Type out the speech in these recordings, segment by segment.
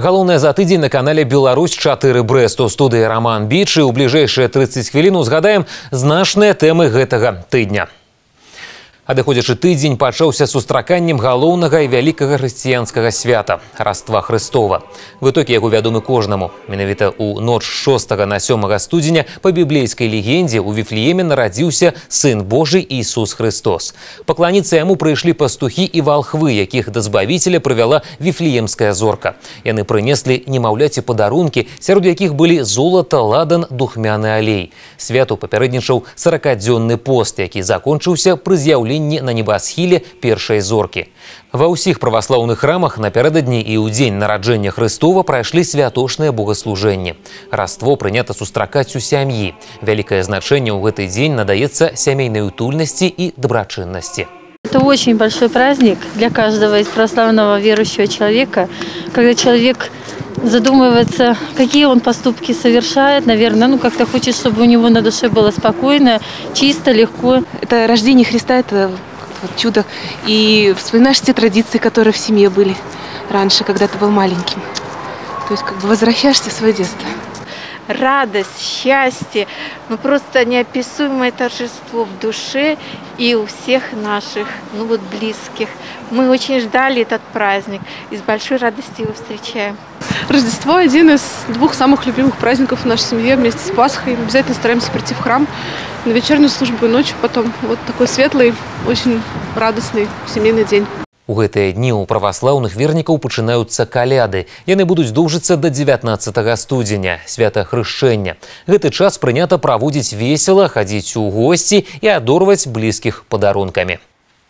Галоўнае за тыдзень на канале «Беларусь-4 Брест». У студыі Роман Біч. І ў бліжэйшыя 30 хвілін узгадаем значныя тэмы гэтага тыдня. Адыходзячы тыдзень пачаўся сустраканнем галоўнага і вялікага хрысціянскага свята – Раства Хрыстова. Вытокі яго вядомы кожнаму. Менавіта ў ноч 6 на 7 студзеня па біблейскай легендзе ў Віфлееме нарадзіўся Сын Божий Ісус Христос. Пакланіцца яму прыйшлі пастухі і валхвы, якіх да збавіцеля прывяла віфлеемская зорка. Яны прынеслі немаўляці падарункі, сярод якіх былі золата, ладан, духмяны алей. Святу папярэднічаў 40-дзённы пост, які закончыўся пры з'яўленні на небасхіле першай зоркі. Ва ўсіх праваслаўных храмах напярэдадні і ў дзень нараджэння Хрыстова прайшлі святочныя богаслужэнні. Раство прынята сустракаць у сям'і. Вялікае значэнне ў гэты дзень надаецца сямейнай утульнасці і дабрачыннасці. Это очень большой праздник для каждого из православного верующего человека, когда человек задумывается, какие он поступки совершает, наверное, как-то хочет, чтобы у него на душе было спокойно, чисто, легко. Это рождение Христа, это чудо. И вспоминаешь те традиции, которые в семье были раньше, когда ты был маленьким. То есть возвращаешься в свое детство. Радость, счастье, просто неописуемое торжество в душе и у всех наших, близких. Мы очень ждали этот праздник и с большой радостью его встречаем. Рождество – один из двух самых любимых праздников в нашей семье вместе с Пасхой. Обязательно стараемся прийти в храм на вечернюю службу и ночью потом. Вот такой светлый, очень радостный семейный день. У гэтыя дні ў праваслаўных вернікаў пачынаюцца каляды. Яны будуць доўжыцца да 19 студзеня, свята хрышчэння. Гэты час прынята праводзіць весела, хадзіць у госці і адорваць блізкіх падарункамі.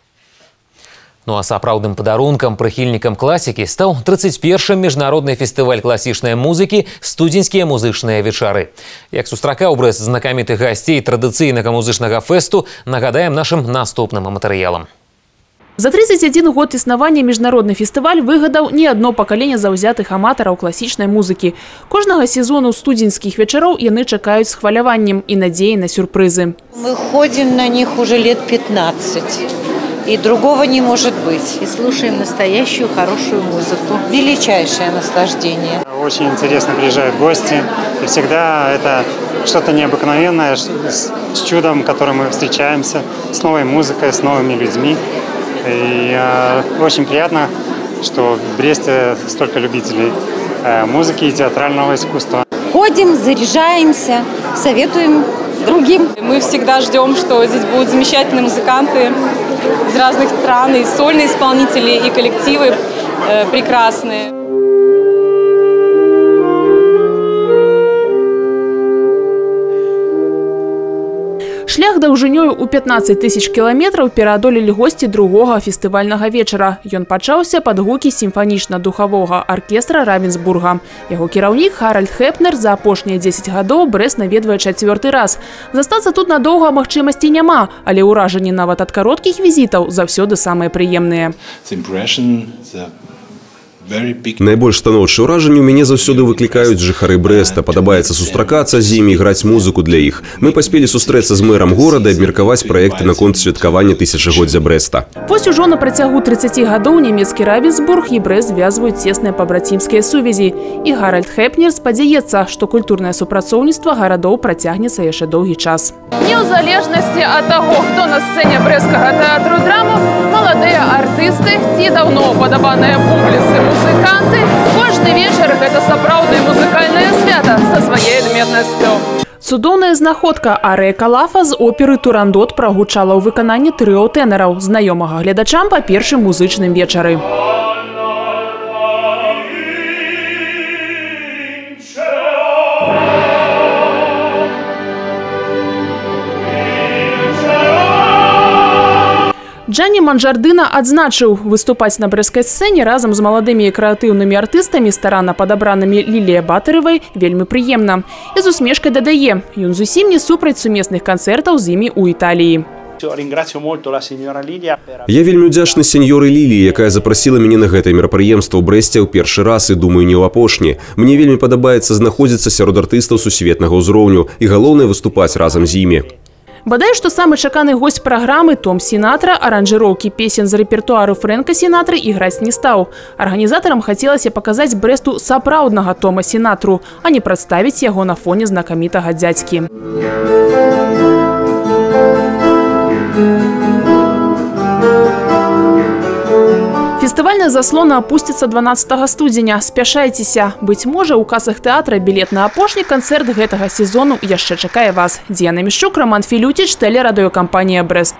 Ну а сапраўдным падарункам прыхільнікам класікі стаў 31-м міжнародны фестываль класічнай музыкі «Студзеньскія музычныя вечары». Як сустракаў Брэст знакамітых гасцей традыцыйнага музычнага фэсту, нагадаем нашым наступным матэрыялам. За 31 год існавання міжнародны фестываль выгадаў не адно пакаленне заўзятых аматараў класічнай музыкі. Кожнага сезону студзеньскіх вечароў яны чакаюць з хваляваннем і надзеяй на сюрпрызы. Мы ходим на них уже лет 15. И другого не может быть. И слушаем настоящую хорошую музыку. Величайшее наслаждение. Очень интересно приезжают гости. И всегда это что-то необыкновенное с чудом, которым мы встречаемся, с новой музыкой, с новыми людьми. И очень приятно, что в Бресте столько любителей музыки и театрального искусства. Ходим, заряжаемся, советуем другим. Мы всегда ждем, что здесь будут замечательные музыканты из разных стран, и сольные исполнители, и коллективы прекрасные. Шлях даўжынёю ў 15 тысяч кіламетраў пераадолелі госці другога фестывальнага вечара. Ён пачаўся пад гукі сімфанічна-духавога аркестра Равенсбурга. Яго кіраўнік Харальд Хепнер за апошнія 10 гадоў Брэст наведвае 4-й раз. Застацца тут надоўга магчымасці няма, але ўражанні нават ад кароткіх візітаў заўсёды самыя прыемныя. Найбольш станоўчыя ўражанні ў мяне заўсёды выклікаюць жыхары Брэста. Падабаецца сустракацца з імі і граць музыку для іх. Мы паспелі сустрэцца з мэрам горада і абмеркаваць праекты наконт святкавання тысячагоддзя Брэста. Вось ужо на працягу 30 гадоў нямецкі Равенсбург і Брэст звязваюць цесныя пабрацімскія сувязі. І Харальд Хепнер спадзяецца, што культурнае супрацоўніцтва гарадоў працягнецца яшчэ доўгі час. Не ў залежнасці ад таго, хто на сцэне брэсцкага тэатру драму, маладыя артысты ці даўно упадабаныя публіцы музыканты, кожны вечар гэта сапраўднае музыкальнае свята са сваёй адметнасцю. Цудоўная знаходка арыя Калафа з оперы «Турандот» прагучала ў выкананні трыо тэнараў, знаёмага гледачам па першым музычным вечары. Джанні Манджардына адзначыў, выступаць на брэсцкай сцэне разам з маладымі і крэатыўнымі артыстамі, старанна падабранымі Ліліяй Батарывай, вельмі прыемна. І з усмешкай дадае, ён зусім не супраць сумесных канцэртаў з імі ў Італіі. Я вельмі ўдзячны сеньоры Ліліі, якая запрасіла мяне на гэтае мерапрыемства ў Брэсце ў першы раз і, думаю, не ў апошні. Мне вельмі падабаецца знаходзіцца сярод артыстаў сусветнага ўзроўню і галоўнае выступаць разам з імі. Бадай, што самы чаканы госць праграмы Том Сінатра аранжыроўкі песен з рэпертуару Фрэнка Сінатры іграць не стаў. Арганізатарам хацелася паказаць Брэсту сапраўднага Тома Сінатру, а не прадставіць яго на фоне знакамітага дзядзькі. Фестывальная заслона опустится 12 студзеня. Спяшайцеся. Быць можа, у касах тэатра білет на апошні канцэрт гэтага сезону яшчэ чакае вас. Діана Мішчук, Роман Філюціч, тэлерадыёкампанія «Брэст».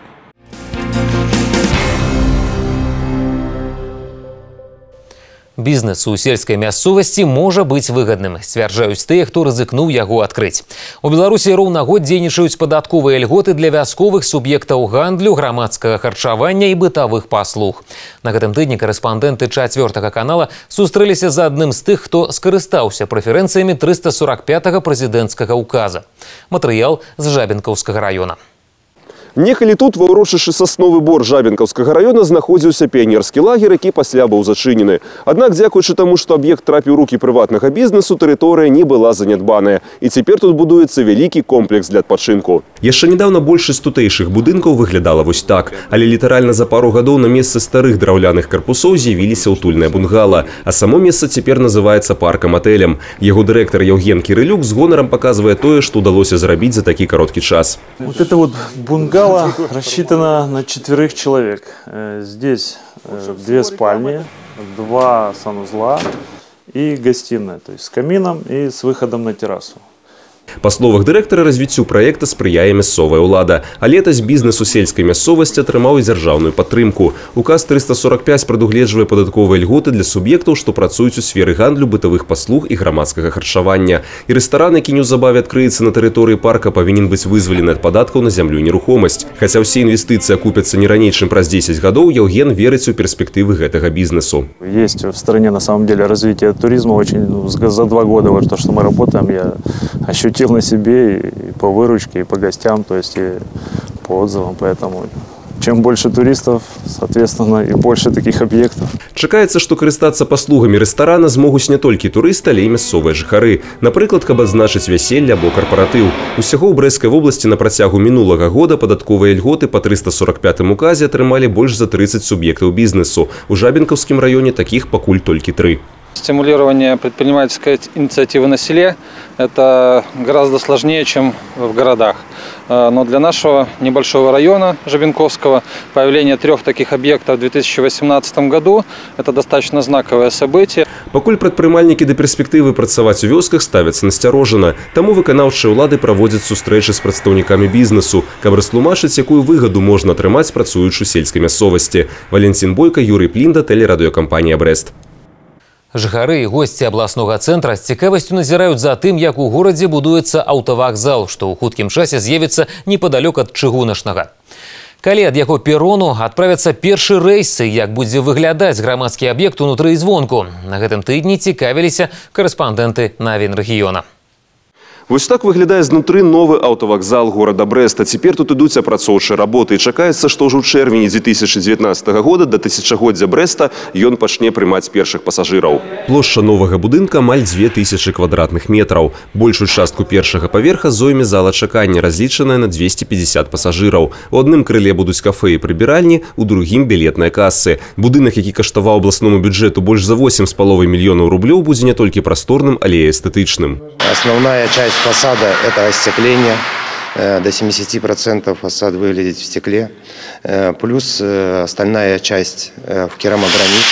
Бізнес у сельскай мясцовасці можа быць выгадным, сцвярджаюць тыя, хто рызыкнуў яго адкрыць. У Беларусі роўна год дзейнічаюць падатковыя льготы для вясковых суб'ектаў гандлю, грамадскага харчавання і бытавых паслуг. На гэтым тыдні корэспандэнты 4-га канала сустрэліся з адным з тых, хто скарыстаўся прэферэнцыямі 345-га прэзідэнцкага указа. Матэрыял з Жабінкаўскага раёна. Некалі тут ва ўрочышчы Сасновы Бор Жабінкаўскага раёна знаходзіўся піянерскі лагер, які пасля быў зачынены. Аднак, дзякуючы таму, што аб'ект трапіў у рукі прыватнага бізнесу, тэрыторыя не была занядбаная. І цяпер тут будуецца вялікі комплекс для адпачынку. Яшчэ недавно большасць тутэйшых будынкаў выглядала вось так, але літаральна за пару гадоў на месцы старых драўляных карпусоў з'явіліся ўтульнае бунгала, а само месца цяпер называецца паркам-атэлем. Яго дырэктар Яўген Кірылюк з гонарам паказвае тое, што ўдалося зрабіць за такі кароткі час. Вот это вот бунгало рассчитано на 4 человек. Здесь 2 спальни, 2 санузла и гостиная, то есть с камином и с выходом на террасу. Па словах дырэктара, развіццю праекта спрыяе мясцовая ўлада. А летась бізнес у сельскай мясцовасці атрымаў і дзяржаўную падтрымку. Указ 345 прадугледжвае падатковыя льготы для суб'ектаў, што працуюць у сферы гандлю, бытавых паслуг і грамадскага харчавання. І рэстаран, які неўзабаве адкрыецца на тэрыторыі парка, павінен быць вызвалены ад падаткаў на зямлю і нерухомасць. Хаця ўсе інвестыцыі акупяцца не раней, чым праз 10 гадоў, Яўген верыць у перспектывы гэтага бізнесу. Есть в стране на самом деле развитие туризма очень, за 2 года, вот то, что мы работаем, я ощутил на себе и по выручке, и по гостям, то есть и по отзывам. Поэтому чем больше туристов, соответственно, и больше таких объектов. Чакаецца, што карыстацца паслугамі рэстарана змогуць не толькі турысты, але і мясцовыя жыхары. Напрыклад, каб адзначыць вяселле або карпаратыў. Усяго ў Брэсцкай вобласці на працягу мінулага года падатковыя льготы па 345-м указе атрымалі больш за 30 суб'ектаў бізнесу. У Жабінкаўскім раёне такіх пакуль толькі 3. Стимулирование предпринимательской инициативы на селе – это гораздо сложнее, чем в городах. Но для нашего небольшого района Жабінковского появление 3 таких объектов в 2018 году – это достаточно знаковое событие. Пакуль прадпрымальнікі да перспектывы працаваць у вёсках ставяцца насцярожана. Таму выканаўчыя ўлады праводзяць сустрэчы з прадстаўнікамі бізнесу, каб растлумачыць, якую выгаду можна атрымаць, працуючы ў сельскай мясцовасці. Валентин Бойко, Юрий Плінда, тэлерадыёкампанія «Брэст». Жыхары і госці абласнога цэнтра з цікавасцю назіраюць за тым, як у горадзе будуецца аўтавакзал, што ў хуткім часе з'явіцца непадалёк ад чыгуначнага. Калі ад яго перону адправяцца першы рэйсы, як будзе выглядаць грамадскі аб'ект унутры і звонку. На гэтым тыдні цікавіліся корэспандэнты навін рэгіёна. Вось так выглядае знутры новы аўтавакзал горада Брэста. Цяпер тут ідуць апрацоўчыя работы. І чакаецца, што ўжо ў чэрвені 2019 года да тысячагоддзя Брэста ён пачне прымаць першых пасажыраў. Плошча новага будынка амаль 2000 квадратных метраў. Большую частку першага паверха зойме зала чакання, разлічаная на 250 пасажыраў. У адным крыле будуць кафэ і прыбіральні, у другім білетныя касы. Будынак, які каштаваў абласному бюджэту больш за 8,5 мільёнаў рублёў, будзе не толькі прасторным, але і эстэтычным. Основная часть фасада – это остекление. До 70% фасад выглядит в стекле. Плюс остальная часть в керамограните,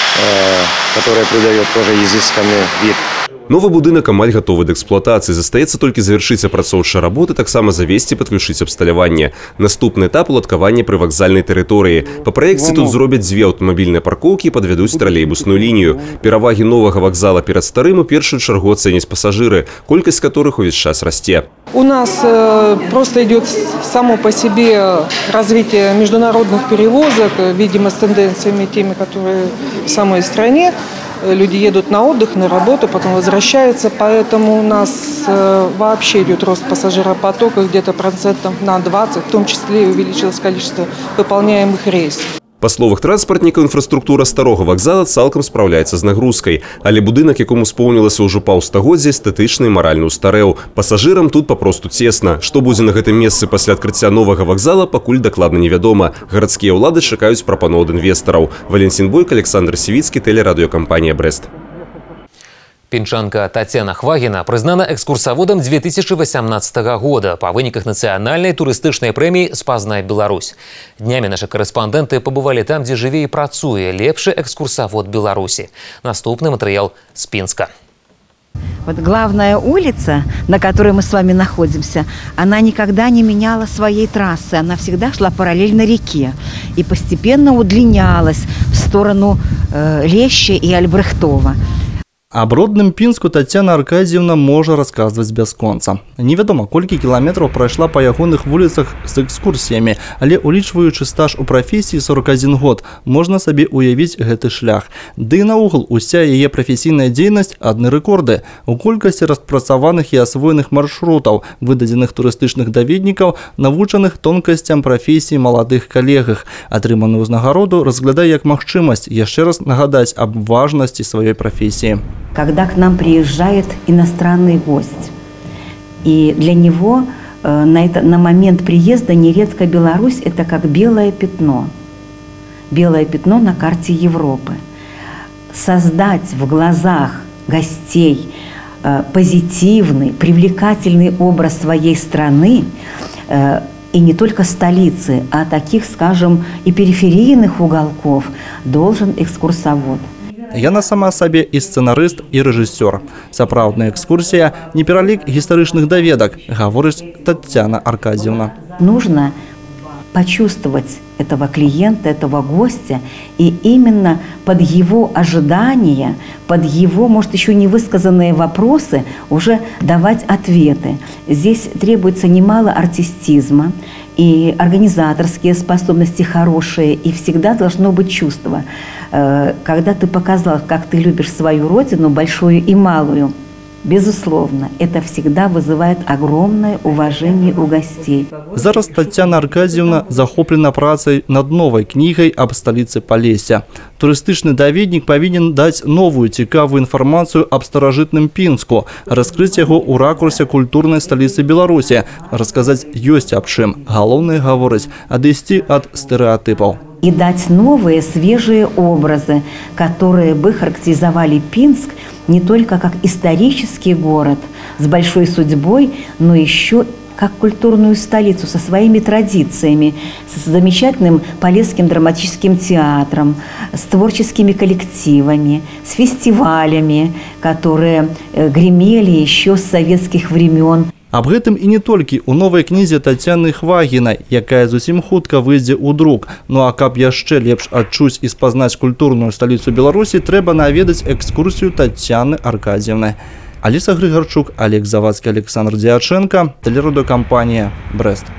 которая придает тоже изысканный вид. Новы будынак амаль гатовы да эксплуатацыі. Застаецца толькі завяршыць апрацоўчыя работы, таксама завесці і падключыць абсталяванне. Наступны этап – уладкаванне прывакзальнай тэрыторыі. Па праекце тут зробяць 2 аўтамабільныя паркоўкі і падвядуць тралейбусную лінію. Перавагі новага вакзала перад старым у першую чаргу ацэняць пасажыры, колькасць которых увесь час расце. У нас просто идет само по себе развитие международных перевозок, видимо, с тенденциями теми, которые в самой стране. Люди едут на отдых, на работу, потом возвращаются, поэтому у нас вообще идет рост пассажиропотока где-то процентов на 20, в том числе увеличилось количество выполняемых рейсов. Па словах транспартнікаў, інфраструктура старога вакзала цалкам спраўляецца з нагрузкай. Але будынак, якому споўнілася ўжо паўстагоддзя, эстэтычна і маральна устарэў. Пасажырам тут папросту цесна. Што будзе на гэтым месцы пасля адкрыцця новага вакзала, пакуль дакладна невядома. Гарадскія ўлады чакаюць прапаноў ад інвестараў. Валентин Бойко, Александр Сівіцкі, тэлерадыёкампанія «Брест». Пінчанка Татьяна Хвагіна прызнана экскурсаводам 2018 года па выніках нацыянальнай турыстычнай прэміі «Спазнай Беларусь». Днямі нашы карэспандэнты пабывалі там, дзе жыве і працуе лепшы экскурсавод Беларусі. Наступны матэрыял з Пінска. Вот главная улица, на которой мы с вами находимся, она никогда не меняла своей трассы. Она всегда шла параллельно реке и постепенно удлинялась в сторону Леща и Альбрехтова. Аб родным Пінску Тацяна Аркадзіўна можа расказваць бясконца. Невядома, колькі кіламетраў прайшла па ягоных вуліцах з экскурсіямі, але улічваючы стаж у прафесіі 41 год, можна сабе уявіць гэты шлях. Ды і наогул уся яе прафесійная дзейнасць адны рэкорды. У колькасці распрацаваных і асвоеных маршрутаў, выдадзеных турыстычных даведнікаў, навучаных тонкасцям прафесіі маладых калегах. Атрыманую ўзнагароду разглядае як магчымасць яшчэ раз нагадаць аб важнасці сваёй прафесіі. Когда к нам приезжает иностранный гость, и для него на момент приезда нередко Беларусь – это как белое пятно на карте Европы. Создать в глазах гостей позитивный, привлекательный образ своей страны, и не только столицы, а таких, скажем, и периферийных уголков, должен экскурсовод. Яна сама сабе і сцэнарыст, і рэжысёр. Сапраўдная экскурсія не пералік гістарычных даведак, гаворыць Татьяна Аркадзіўна. Нужно почувствовать этого клиента, этого гостя, и именно под его ожидания, под его, может, еще не высказанные вопросы уже давать ответы. Здесь требуется немало артистизма, и организаторские способности хорошие, и всегда должно быть чувство. Когда ты показал, как ты любишь свою родину, большую и малую, безусловно, это всегда вызывает огромное уважение у гостей. Зараз Татьяна Аркадзіўна захоплена працай над новой книгой об столице Полесья. Турыстычны даведнік павінен даць новую цікавую інфармацыю аб старажытным Пінску, раскрыць яго ў ракурсе культурнай сталіцы Беларусі, расказаць ёсць аб чым. Галоўнае гаворыць адысці ад стэрэатыпаў. И дать новые, свежие образы, которые бы характеризовали Пинск не только как исторический город с большой судьбой, но еще как культурную столицу со своими традициями, с замечательным Полесским драматическим театром, с творческими коллективами, с фестивалями, которые гремели еще с советских времен. Аб гэтым і не толькі ў новай кнізе Тацяны Хвагінай, якая зусім хутка выйдзе ў друк. Ну а каб яшчэ лепш адчуць і спазнаць культурную сталіцу Беларусі, трэба наведаць экскурсію Тацяны Аркадзіўны. Аліса Грыгарчук, Олег Завадскі, Александр Дьяченко, тэлерадыёкампанія «Брест».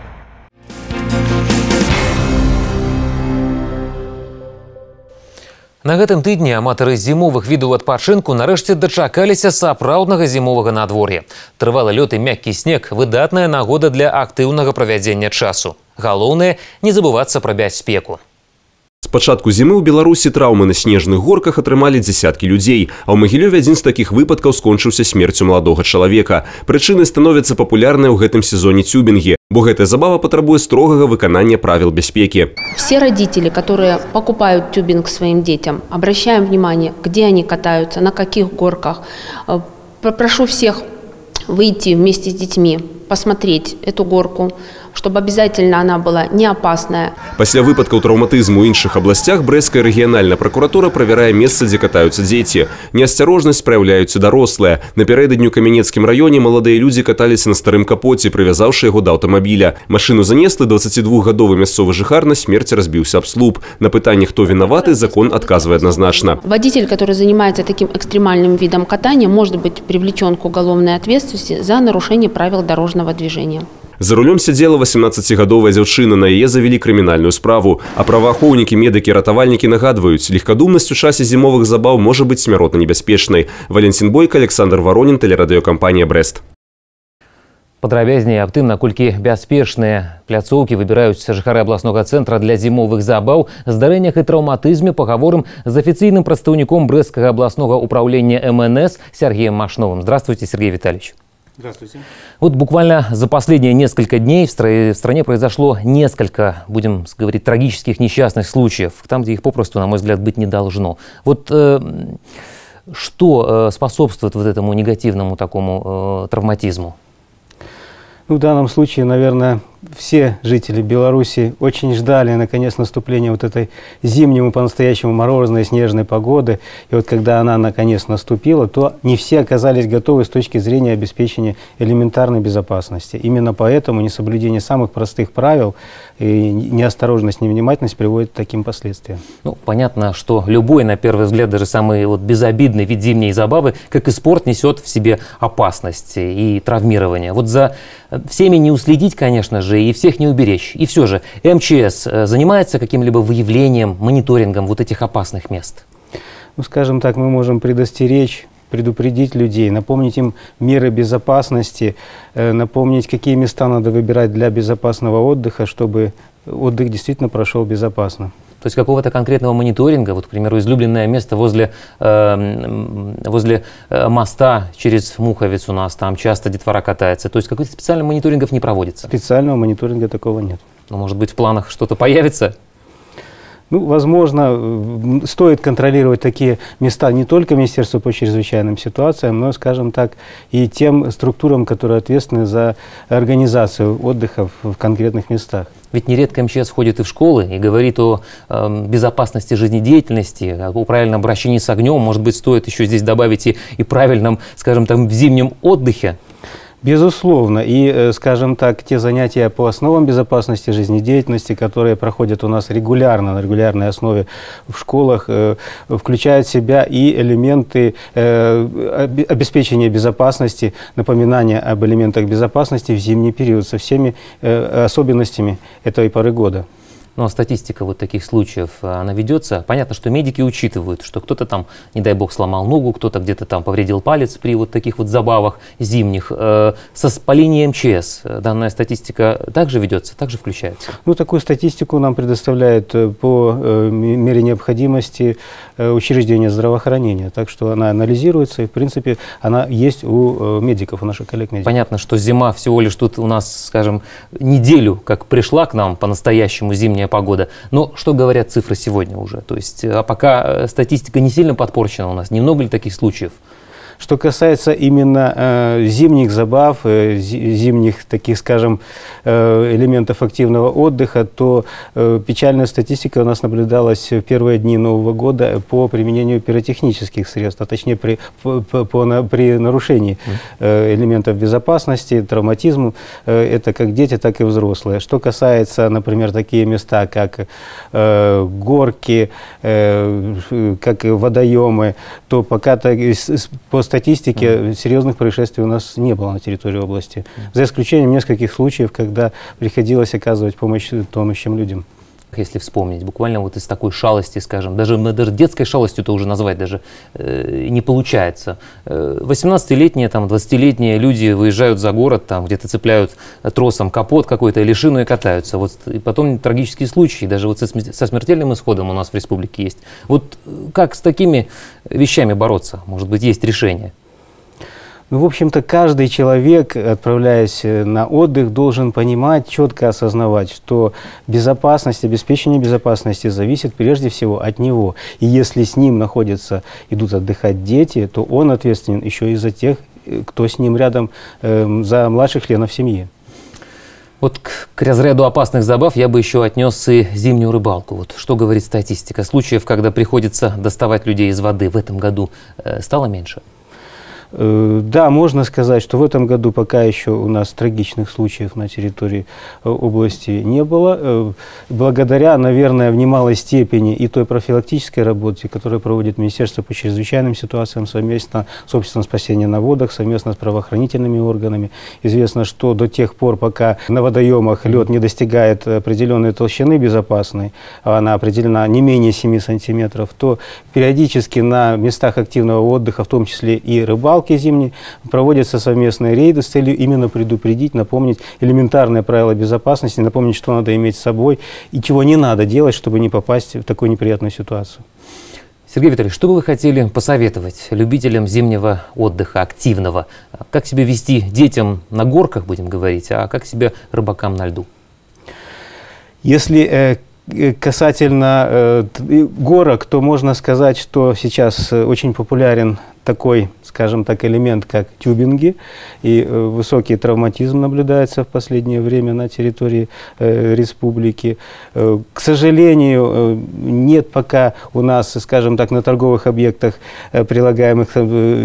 На гэтым тыдні аматары зімовых відаў адпачынку нарэшце дачакаліся сапраўднага зімовага надвор'я. Трывалы лёд і мяккі снег – выдатная нагода для актыўнага правядзення часу. Галоўнае – не забывацца пра бяспеку. З пачатку зімы ў Беларусі траўмы на снежных горках атрымалі дзесяткі людзей, а ў Магілёве адзін з такіх выпадкаў скончыўся смерцю маладога чалавека. Прычынай становяцца папулярныя ў гэтым сезоне тюбінгі, бо гэтая забава патрабуе строгага выканання правил бяспекі. Все родители, которые покупают тюбинг своим детям, обращаем внимание, где они катаются, на каких горках. Прошу всех выйти вместе с детьми, посмотреть эту горку, чтобы обязательно она была не опасная. Пасля выпадкаў траўматызму ў іншых абласцях брэсцкая рэгіянальная пракуратура правярае месца, дзе катаюцца дзеці. Неасцярожнасць праяўляюць і дарослыя. Напярэдадні ў Камянецкім раёне маладыя людзі каталіся на старым капоце, прывязаўшы яго да аўтамабіля. Машыну занеслы, 22-гадовы мясцовы жыхар на смерць разбіўся аб слуп. На пытанне, хто вінаваты, закон адказвае адназначна. Водитель, который занимается таким экстремальным видом катания, может быть привлечен к уголовной ответственности за нарушение правил дорожного движения. За рулем сидела 18-гадовая дзяўчына, на яе завялі крымінальную справу. А праваахоўнікі, медыкі, ратавальнікі нагадваюць, легкадумнасць у часе зімовых забаў можа быць смяротна небяспечнай. Валентин Бойко, Александр Воронин, тэлерадыёкампанія «Брест». Падрабязней аб тым, наколькі бяспечныя пляцоўкі выбіраюць жыхары абласнога цэнтра для зімовых забаў, здарэннях і траўматызме пагаворым з афіцыйным прадстаўніком Брэсцкага абласнога управления МНС Сергеем Машновым. Здравствуйте, Сергей Витальевич. Здравствуйте. Вот буквально за последние несколько дней в стране произошло несколько, будем говорить, трагических несчастных случаев, там, где их попросту, на мой взгляд, быть не должно. Вот что способствует вот этому негативному такому травматизму? Ну, в данном случае, наверное, все жители Беларуси очень ждали, наконец, наступления вот этой зимней, по-настоящему морозной, снежной погоды. И вот когда она, наконец, наступила, то не все оказались готовы с точки зрения обеспечения элементарной безопасности. Именно поэтому несоблюдение самых простых правил и неосторожность, невнимательность приводит к таким последствиям. Ну, понятно, что любой, на первый взгляд, даже самый безобидный вид зимней забавы, как и спорт, несет в себе опасности и травмирование. Вот за всеми не уследить, конечно же, и всех не уберечь. И все же МЧС занимается каким-либо выявлением, мониторингом вот этих опасных мест? Ну, скажем так, мы можем предостеречь, предупредить людей, напомнить им меры безопасности, напомнить, какие места надо выбирать для безопасного отдыха, чтобы отдых действительно прошел безопасно. То есть какого-то конкретного мониторинга, вот, к примеру, излюбленное место возле моста через Муховец у нас, там часто детвора катается. То есть каких-то специальных мониторингов не проводится? Специального мониторинга такого нет. Но, может быть, в планах что-то появится? Ну, возможно, стоит контролировать такие места не только Министерству по чрезвычайным ситуациям, но, скажем так, и тем структурам, которые ответственны за организацию отдыха в конкретных местах. Ведь нередко МЧС ходит и в школы и говорит о безопасности жизнедеятельности, о правильном обращении с огнем. Может быть, стоит еще здесь добавить и правильном, скажем так, зимнем отдыхе? Безусловно. И, скажем так, те занятия по основам безопасности жизнедеятельности, которые проходят у нас регулярно, на регулярной основе в школах, включают в себя и элементы обеспечения безопасности, напоминания об элементах безопасности в зимний период со всеми особенностями этой поры года. Ну, а статистика вот таких случаев, она ведется. Понятно, что медики учитывают, что кто-то там, не дай бог, сломал ногу, кто-то где-то там повредил палец при вот таких вот забавах зимних. По линии МЧС данная статистика также ведется, также включается? Ну, такую статистику нам предоставляет по мере необходимости учреждения здравоохранения. Так что она анализируется, и, в принципе, она есть у медиков, у наших коллег-медиков. Понятно, что зима всего лишь тут у нас, скажем, неделю как пришла к нам по-настоящему зимняя погода. Но что говорят цифры сегодня уже? То есть, а пока статистика не сильно подпорчена у нас, немного ли таких случаев? Что касается именно зимних забав, зимних таких, скажем, элементов активного отдыха, то печальная статистика у нас наблюдалась в первые дни Нового года по применению пиротехнических средств, а точнее при нарушении элементов безопасности, травматизму. Это как дети, так и взрослые. Что касается, например, такие места, как горки, как водоемы, то пока по статистике серьезных происшествий у нас не было на территории области, за исключением нескольких случаев, когда приходилось оказывать помощь тонущим людям. Если вспомнить, буквально вот из такой шалости, скажем, даже детской шалостью это уже назвать даже не получается. 18-летние, там, 20-летние люди выезжают за город, там где-то цепляют тросом капот какой-то или шину и катаются. Вот, и потом трагические случаи, даже вот со смертельным исходом у нас в республике есть. Вот как с такими вещами бороться? Может быть, есть решение? Ну, в общем-то, каждый человек, отправляясь на отдых, должен понимать, четко осознавать, что безопасность, обеспечение безопасности зависит прежде всего от него. И если с ним идут отдыхать дети, то он ответственен еще и за тех, кто с ним рядом, за младших членов семьи. Вот к разряду опасных забав я бы еще отнес и зимнюю рыбалку. Вот что говорит статистика? Случаев, когда приходится доставать людей из воды, в этом году стало меньше? Да, можно сказать, что в этом году пока еще у нас трагичных случаев на территории области не было. Благодаря, наверное, в немалой степени и той профилактической работе, которую проводит Министерство по чрезвычайным ситуациям совместно с Обществом спасения на водах, совместно с правоохранительными органами. Известно, что до тех пор, пока на водоемах лед не достигает определенной толщины безопасной, а она определена не менее 7 сантиметров, то периодически на местах активного отдыха, в том числе и рыбалки, рыбалки зимней, проводятся совместные рейды с целью именно предупредить, напомнить элементарные правила безопасности, напомнить, что надо иметь с собой и чего не надо делать, чтобы не попасть в такую неприятную ситуацию. Сергей Витальевич, что бы вы хотели посоветовать любителям зимнего отдыха, активного? Как себя вести детям на горках, будем говорить, а как себя рыбакам на льду? Если касательно горок, то можно сказать, что сейчас очень популярен такой, скажем так, элемент, как тюбинги, и высокий травматизм наблюдается в последнее время на территории республики. К сожалению, нет пока у нас, скажем так, на торговых объектах прилагаемых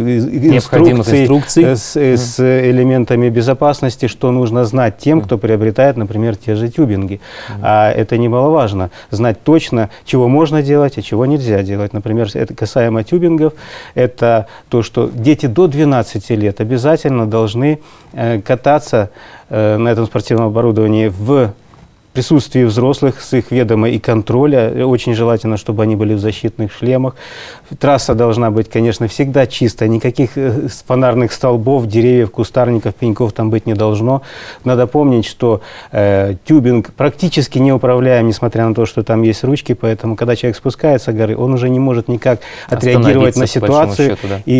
инструкций с элементами безопасности, что нужно знать тем, кто приобретает, например, те же тюбинги. А это немаловажно, знать точно, чего можно делать, а чего нельзя делать. Например, это касаемо тюбингов, это то, что дети до 12 лет обязательно должны кататься на этом спортивном оборудовании в присутствии взрослых с их ведома и контроля. Очень желательно, чтобы они были в защитных шлемах. Трасса должна быть, конечно, всегда чистая. Никаких фонарных столбов, деревьев, кустарников, пеньков там быть не должно. Надо помнить, что тюбинг практически неуправляем, несмотря на то, что там есть ручки. Поэтому, когда человек спускается с горы, он уже не может никак отреагировать на ситуацию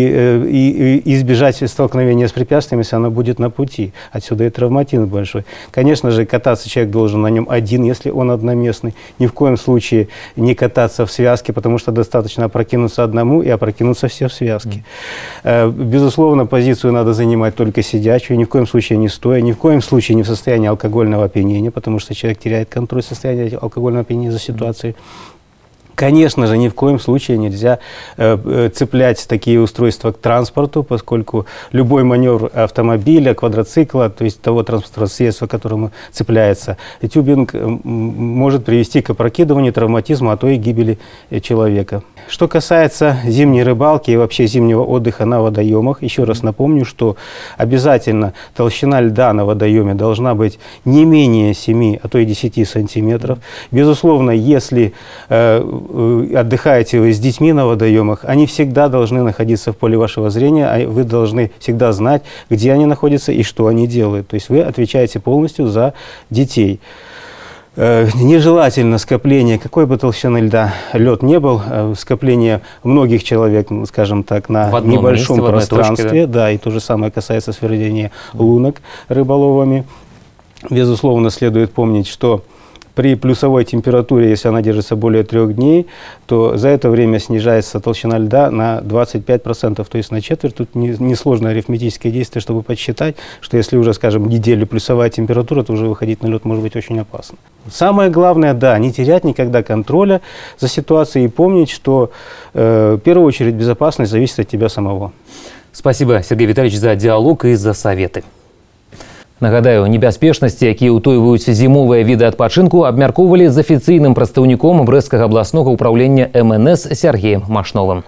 и избежать столкновения с препятствиями, если оно будет на пути. Отсюда и травматизм большой. Конечно же, кататься человек должен на нем один, если он одноместный. Ни в коем случае не кататься в связке, потому что достаточно опрокинуться одному и опрокинуться все в связке. Безусловно, позицию надо занимать только сидячую, ни в коем случае не стоя, ни в коем случае не в состоянии алкогольного опьянения, потому что человек теряет контроль состояния алкогольного опьянения за ситуацией. Конечно же, ни в коем случае нельзя цеплять такие устройства к транспорту, поскольку любой маневр автомобиля, квадроцикла, то есть того транспортного средства, к которому цепляется тюбинг, может привести к опрокидыванию, травматизму, а то и гибели человека. Что касается зимней рыбалки и вообще зимнего отдыха на водоемах, еще раз напомню, что обязательно толщина льда на водоеме должна быть не менее 7, а то и 10 сантиметров. Безусловно, если отдыхаете вы с детьми на водоемах, они всегда должны находиться в поле вашего зрения, а вы должны всегда знать, где они находятся и что они делают. То есть вы отвечаете полностью за детей. Нежелательно скопление, какой бы толщины льда лед не был, скопление многих человек, скажем так, на небольшом пространстве, да, и то же самое касается сверления лунок рыболовами. Безусловно, следует помнить, что при плюсовой температуре, если она держится более 3 дней, то за это время снижается толщина льда на 25%, то есть на четверть. Тут несложное арифметическое действие, чтобы подсчитать, что если уже, скажем, неделю плюсовая температура, то уже выходить на лед может быть очень опасно. Самое главное, да, не терять никогда контроля за ситуацией и помнить, что в первую очередь безопасность зависит от тебя самого. Спасибо, Сергей Витальевич, за диалог и за советы. Нагадаю, небяспечнасці, якія ўтойваюць зімовыя віды адпачынку, абмяркоўвалі з афіцыйным прадстаўніком Брэсцкага абласнога ўправлення МНС Сергеем Машновым.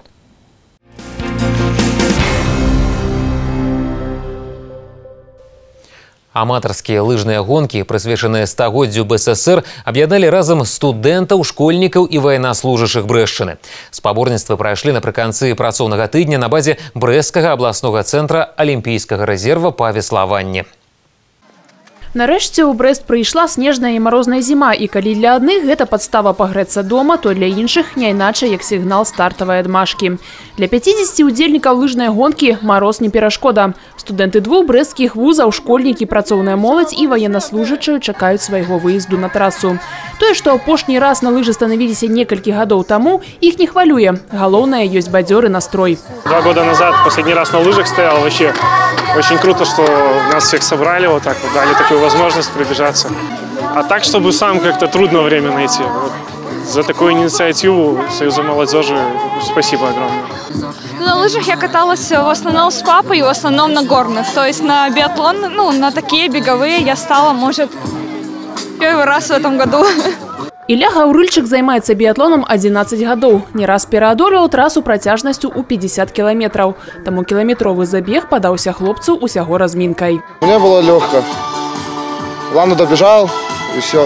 Аматарскія лыжныя гонкі, прысвечаныя стагоддзю БССР, аб'ядналі разам студэнтаў, школьнікаў і ваеннаслужачых Брэшчыны. Спаборніцтвы прайшлі напрыканцы працоўнага тыдня на базе Брэсцкага абласнога цэнтра алімпійскага рэзерва па веславанні. Нарэшце ў Брэст прыйшла снежная і марозная зіма, і калі для адных гэта падстава пагрэцца дома, то для іншых не іначай як сігнал стартавай адмашкі. Для 50 удзельнікаў лыжнай гонкі мароз не перашкода. Студэнты 2 брэсцкіх вузаў, школьнікі, працоўная моладзь і ваеннаслужачыя чакаюць свайго выезду на трасу. Тое, што апошні раз на лыжы станавіліся некалькі гадоў таму, іх не хвалюе. Галоўнае, ёсць бадзёры настрой. 2 года назад последний раз на лыжах стоял. Вообще очень круто, что нас всех собрали вот так вот, дали такую возможность пробежаться. А так, чтобы сам как-то трудно время найти. Вот. За такую инициативу Союза молодежи спасибо огромное. На лыжах я каталась в основном с папой, в основном на горных. То есть на биатлон, ну, на такие беговые я стала, может, первый раз в этом году. Ілля Гаўрыльчык займаецца біятлонам 11 гадоў. Не раз пераадолеў трасу працяжнасцю ў 50 кіламетраў. Таму кіламетровы забег падаўся хлопцу усяго разминкой. Мне было легко. Главное, добежал и все.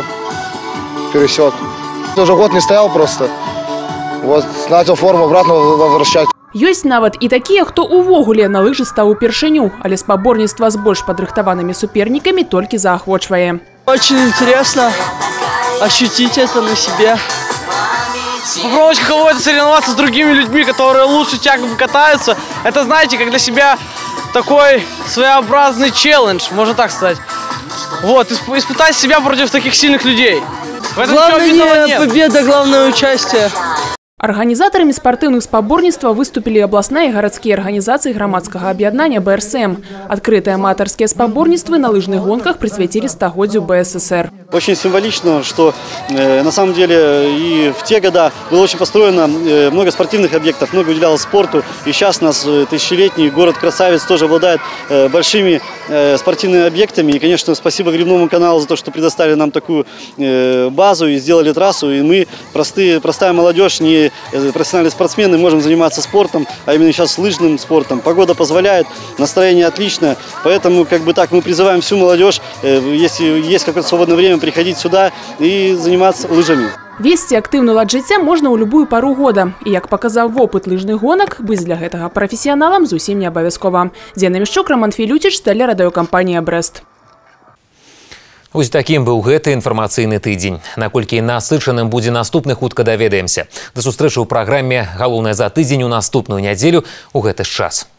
Пересек. Уже год не стоял просто. Вот, начал форму обратно возвращать. Ёсць нават і такія, хто увогуле на лыжы стаў упершыню, але спаборніцтва з больш падрыхтаванымі супернікамі толькі заахвочвае. Очень интересно ощутить это на себе. Попробовать кого-то соревноваться с другими людьми, которые лучше тебя катаются. Это, знаете, как для себя такой своеобразный челлендж, можно так сказать. Вот, испытать себя против таких сильных людей. Главное не победа, главное участие. Арганізатарамі спартыўных спаборніцтваў выступілі абласная і гарадскія арганізацыі грамадскага аб'яднання БРСМ. Адкрытыя аматарскія спаборніцтвы на лыжных гонках прысвяцілі стагоддзю БССР. Очень символично, что на самом деле и в те годы было очень построено много спортивных объектов, много уделялось спорту. И сейчас у нас тысячелетний город-красавец тоже обладает большими спортивными объектами. И, конечно, спасибо Гребному каналу за то, что предоставили нам такую базу и сделали трассу. И мы, простая молодежь, не профессиональные спортсмены, можем заниматься спортом, а именно сейчас лыжным спортом. Погода позволяет, настроение отличное. Поэтому, как бы так, мы призываем всю молодежь, если есть какое-то свободное время, приходить сюда и заниматься лыжами. Весці актыўны лад жыцця можна ў любую пару года. І як паказаў вопыт лыжных гонак, быць для гэтага прафесіяналам зусім не абавязкова. Дзена Мішчук, Роман Філюціч для радыёкампанія «Брэст». Вось такім быў гэты інфармацыйны тыдзень. Наколькі насычаным будзе наступны, хутка даведаемся. Да сустрэчы ў праграме «Галоўнае за тыдзень» у наступную нядзелю ў гэты ж час.